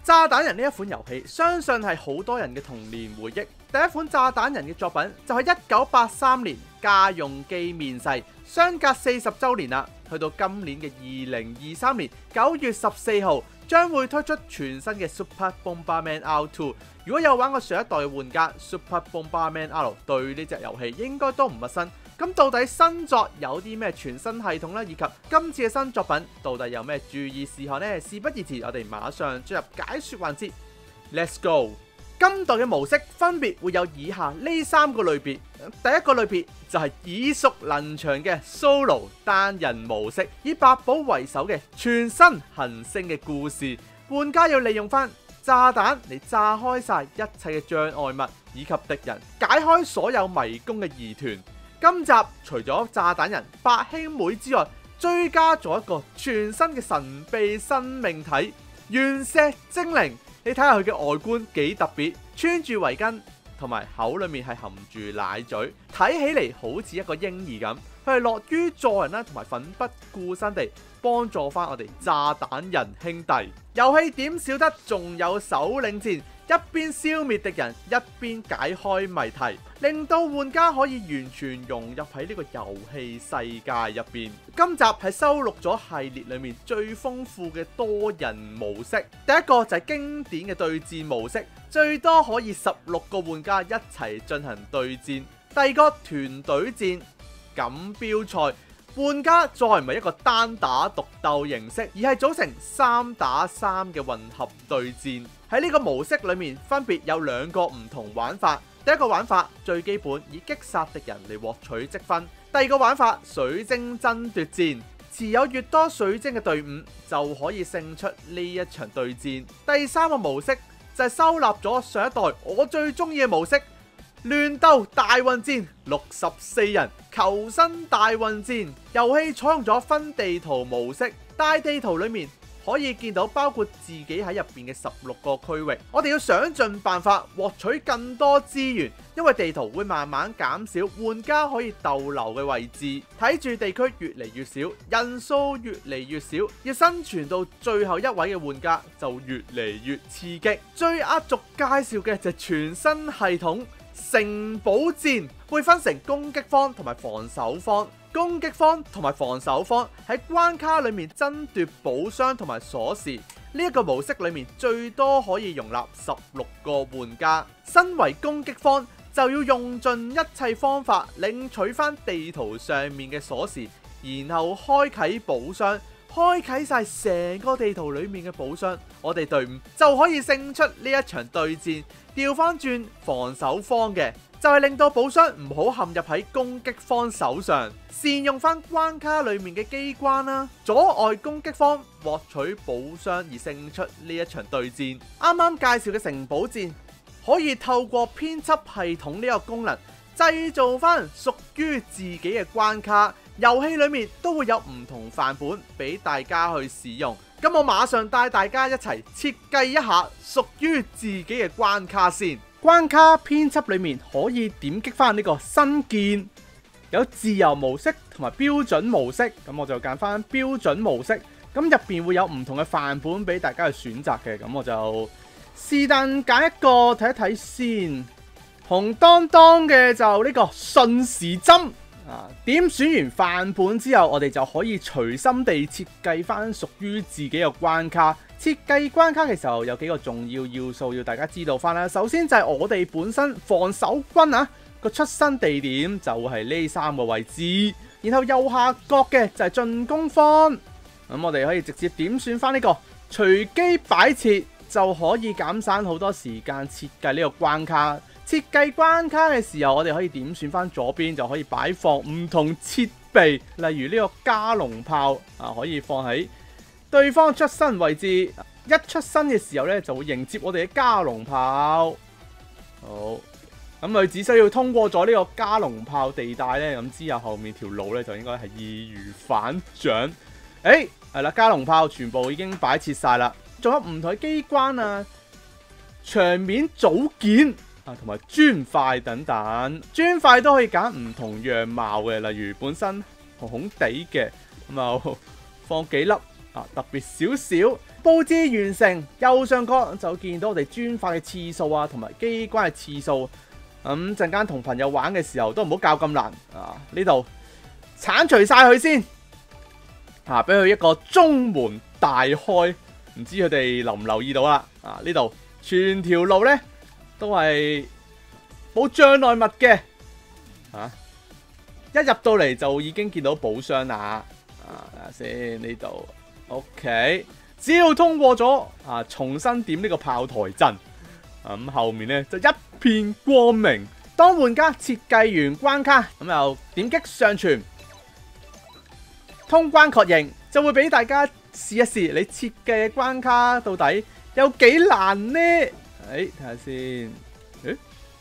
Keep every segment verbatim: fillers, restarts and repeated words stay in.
炸彈人呢一款遊戲，相信係好多人嘅童年回憶。第一款炸彈人嘅作品就係一九八三年家用機面世，相隔四十週年啦，去到今年嘅二零二三年九月十四號，將會推出全新嘅 Super Bomberman R 二。如果有玩過上一代嘅玩家 ，Super Bomberman R 對呢隻遊戲應該都唔陌生。咁到底新作有啲咩全新系統呢？以及今次嘅新作品到底有咩注意事項呢？事不宜遲，我哋馬上進入解說環節。Let's go！ 今代嘅模式分別會有以下呢三個類別。第一個類別就係耳熟能詳嘅 Solo 單人模式，以八寶為首嘅全新行星嘅故事。玩家要利用翻炸彈嚟炸開晒一切嘅障礙物以及敵人，解開所有迷宮嘅疑團。今集除咗炸彈人八兄妹之外，追加咗一個全新嘅神秘生命體原石精靈。你睇下佢嘅外觀幾特別，穿住圍巾同埋口裏面係含住奶嘴，睇起嚟好似一個嬰兒咁。佢係樂於助人啦，同埋奮不顧身地幫助翻我哋炸彈人兄弟。遊戲點少得仲有首領戰，一邊消滅敵人，一邊解開謎題，令到玩家可以完全融入喺呢個遊戲世界入邊。今集係收錄咗系列裏面最豐富嘅多人模式。第一個就係經典嘅對戰模式，最多可以十六個玩家一齊進行對戰。第二個團隊戰錦標賽，玩家再唔係一個單打獨鬥形式，而係組成三打三嘅混合對戰。喺呢個模式裏面，分別有兩個唔同玩法。第一個玩法最基本，以擊殺敵人嚟獲取積分。第二個玩法水晶爭奪戰，持有越多水晶嘅隊伍就可以勝出呢一場對戰。第三個模式就係收納咗上一代我最中意嘅模式，亂鬥大混戰，六十四人求生大混戰。遊戲採用咗分地圖模式，大地圖裏面可以見到包括自己喺入邊嘅十六個區域。我哋要想盡辦法獲取更多資源，因為地圖會慢慢減少玩家可以逗留嘅位置。睇住地區越嚟越少，人數越嚟越少，要生存到最後一位嘅玩家就越嚟越刺激。最壓軸介紹嘅就係全新系統城堡戰，會分成攻擊方同埋防守方。攻擊方同埋防守方喺關卡裏面爭奪寶箱同埋鎖匙。呢一個模式裏面最多可以容納十六個玩家。身為攻擊方就要用盡一切方法領取翻地圖上面嘅鎖匙，然後開啟寶箱，開啟晒成個地圖裏面嘅寶箱，我哋隊伍就可以勝出呢一場對戰。調翻轉防守方嘅就係令到寶箱唔好陷入喺攻擊方手上，善用翻關卡裏面嘅機關啦，阻礙攻擊方獲取寶箱而勝出呢一場對戰。啱啱介紹嘅城堡戰可以透過編輯系統呢個功能製造翻屬於自己嘅關卡，遊戲裏面都會有唔同範本俾大家去使用。咁我馬上帶大家一齊設計一下屬於自己嘅關卡先。關卡編輯裏面可以點擊翻呢個新建，有自由模式同埋標準模式。咁我就揀翻標準模式。咁入邊會有唔同嘅範本俾大家去選擇嘅。咁我就是但揀一個睇一睇先。紅當當嘅就呢個順時針。啊！點選完範本之後，我哋就可以隨心地設計翻屬於自己嘅關卡。設計關卡嘅時候有幾個重要要素要大家知道翻啦。首先就係我哋本身防守軍啊個出生地點就係呢三個位置，然後右下角嘅就係進攻方。咁我哋可以直接點選翻呢個隨機擺設，就可以減省好多時間設計呢個關卡。設計關卡嘅時候，我哋可以點選翻左邊就可以擺放唔同設備，例如呢個加農炮啊，可以放喺對方出生位置。一出生嘅時候呢，就會迎接我哋嘅加農炮。好，咁佢只需要通過咗呢個加農炮地帶呢，咁之後後面條路呢，就應該係易如反掌。誒，係啦，加農炮全部已經擺設晒啦，仲有唔同嘅機關啊，場面組件。同埋磚塊等等，磚塊都可以揀唔同樣貌嘅，例如本身紅紅地嘅，咁就放幾粒啊，特別少少。 佈置完成，右上角就見到我哋磚塊嘅次數啊，同埋機關嘅次數。咁陣間同朋友玩嘅時候都唔好教咁難啊！呢度剷除晒佢先，啊，俾佢一個中門大開。唔知佢哋留唔留意到啦？啊，呢度全條路咧都係冇障礙物嘅。啊，一入到嚟就已經見到寶箱啦。啊，睇下先呢度 ，OK， 只要通過咗啊，重新點呢個炮台陣。咁後面咧就一片光明。當玩家設計完關卡，咁又點擊上傳，通關確認，就會俾大家試一試你設計嘅關卡到底有幾難呢？誒，睇下先，誒，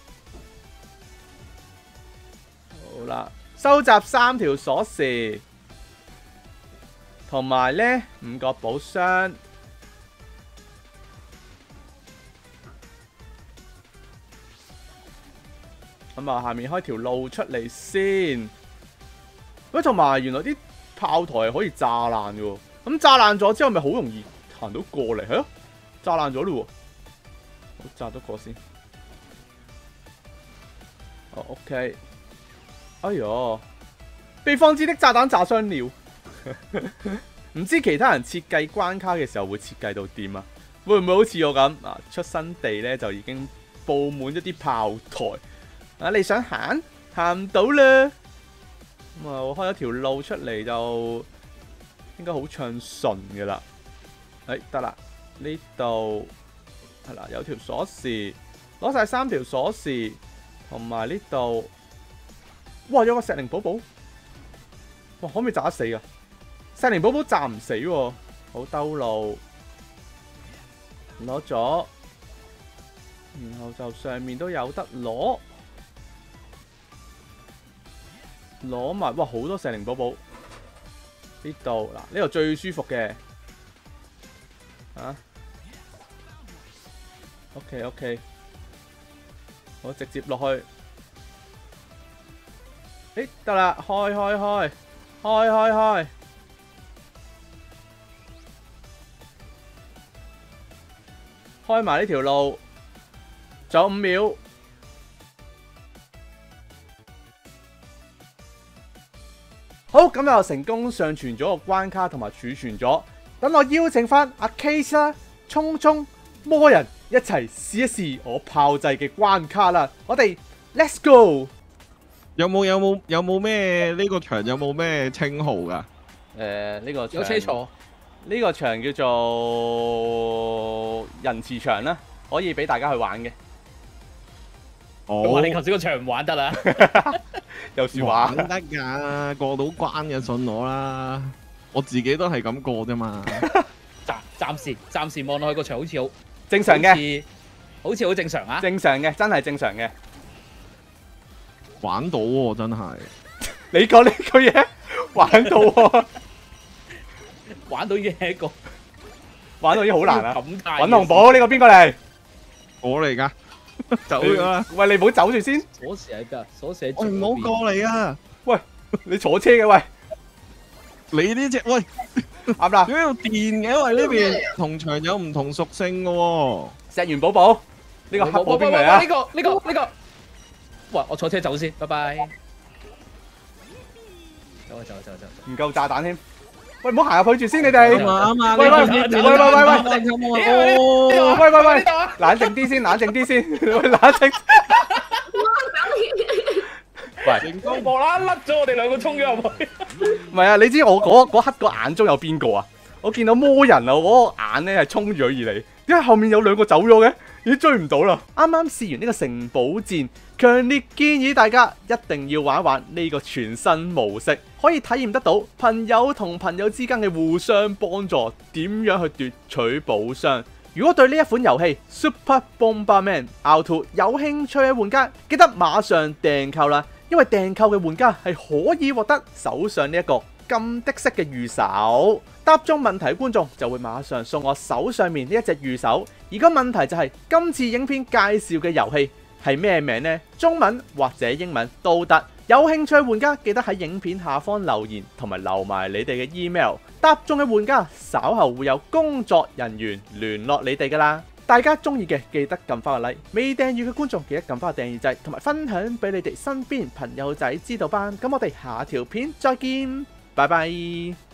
好啦，收集三條鎖匙，同埋咧五個寶箱。咁啊，下面開條路出嚟先。喂，同埋原來啲炮台係可以炸爛嘅喎。咁炸爛咗之後，咪好容易行到過嚟，係咯？炸爛咗咯喎，好炸得過先。哦 ，OK。哎唷，被放置的炸彈炸傷了。唔知其他人設計關卡嘅時候會設計到點啊？會唔會好似我咁啊？出生地咧就已經佈滿一啲炮台。啊！你想行行唔到啦，咁啊，我開咗條路出嚟就應該好暢順嘅啦。誒，得啦，呢度係啦，有條鎖匙，攞晒三條鎖匙，同埋呢度，哇，有個石靈寶寶，哇，可唔可以炸得死噶？石靈寶寶炸唔死喎，好兜路，攞咗，然後就上面都有得攞。攞埋，哇，好多石靈寶寶呢度嗱，呢度最舒服嘅啊。OK OK， 我直接落去，誒，得啦，開開開開開開，開埋呢條路，仲有五秒。好，咁又成功上傳咗個關卡同埋儲存咗。等我邀請翻阿 Case 啦、聰聰、魔人一齊試一試我炮製嘅關卡啦。我哋 Let's go！ 有冇有冇有冇咩呢個場有冇咩稱號噶？ 誒，呢個有車坐。 呢個場叫做仁慈場啦，可以俾大家去玩嘅。 咁話你頭先個場唔玩得啦， 有時玩得㗎，過到關嘅信我啦，我自己都係咁過啫嘛。 暫暫時暫時望落去個場好似好正常嘅， 好似好正常啊。 正常嘅，真係正常嘅。 玩到喎，真係。 你講呢句嘢，玩到喎， 玩到已經係一個， 玩到已經好難啦。 咁大， 揾紅寶呢個邊個嚟？ 我嚟㗎。走咗啦！ 喂，你唔好走住先。 鎖匙喺邊啊？鎖匙喺喂，唔好過嚟啊！ 喂，你坐車嘅喂， 你呢隻喂啱啦。 點解有電嘅？因為呢邊同場有唔同屬性嘅喎。 石原寶寶，呢個黑寶邊嚟啊？ 呢個呢個呢個，喂，我坐車走先，拜拜。走啊走啊走啊走！ 唔夠炸彈添。喂，唔好行入去住先，你哋。 啱啊啱啊！ 喂喂喂喂喂喂！喂喂喂！ 冷冷靜啲先，冷靜啲先，冷靜。喂， 成功無啦啦甩咗我哋兩個衝咗入去。 唔係啊，你知我嗰嗰刻個眼中有邊個啊？我見到魔人啊，我嗰個眼咧係衝咗而嚟，點解後面有兩個走咗嘅？已經追唔到啦！啱啱試完呢個城堡戰，強烈建議大家一定要玩一玩呢個全新模式，可以體驗得到朋友同朋友之間嘅互相幫助，點樣去奪取寶箱。如果對呢一款遊戲 Super Bomberman R 二有興趣嘅玩家，記得馬上訂購啦！因為訂購嘅玩家係可以獲得手上呢一個金的色嘅御手，答中問題嘅觀眾就會馬上送我手上面呢一隻御手。而個問題就係今次影片介紹嘅遊戲係咩名呢？中文或者英文都得。有興趣玩家記得喺影片下方留言，同埋留埋你哋嘅 email。 答中嘅玩家稍後會有工作人員聯絡你哋噶啦。大家中意嘅記得撳翻個 like， 未訂閱嘅觀眾記得撳翻個訂閱掣，同埋分享俾你哋身邊朋友仔知道班。咁我哋下條片再見，拜拜。